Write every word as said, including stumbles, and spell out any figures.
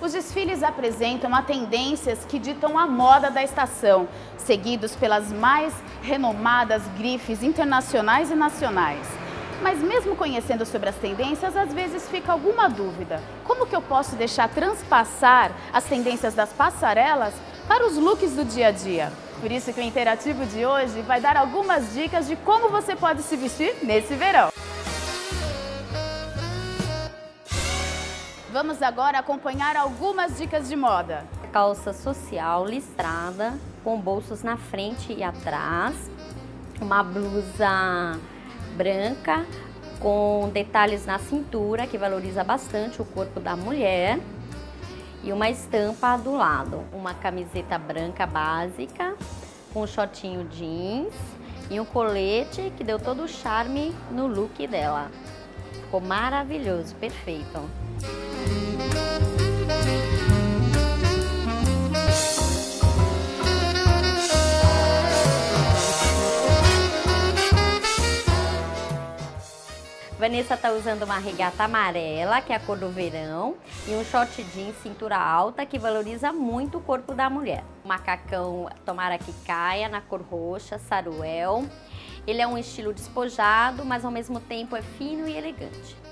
Os desfiles apresentam a tendências que ditam a moda da estação, seguidos pelas mais renomadas grifes internacionais e nacionais. Mas mesmo conhecendo sobre as tendências, às vezes fica alguma dúvida. Como que eu posso deixar transpassar as tendências das passarelas para os looks do dia a dia? Por isso que o interativo de hoje vai dar algumas dicas de como você pode se vestir nesse verão. Vamos agora acompanhar algumas dicas de moda. Calça social listrada, com bolsos na frente e atrás. Uma blusa branca, com detalhes na cintura, que valoriza bastante o corpo da mulher. E uma estampa do lado. Uma camiseta branca básica, com um shortinho jeans e um colete que deu todo o charme no look dela. Ficou maravilhoso, perfeito. Vanessa tá usando uma regata amarela, que é a cor do verão, e um short jeans cintura alta, que valoriza muito o corpo da mulher. O macacão, tomara que caia, na cor roxa, saruel. Ele é um estilo despojado, mas ao mesmo tempo é fino e elegante.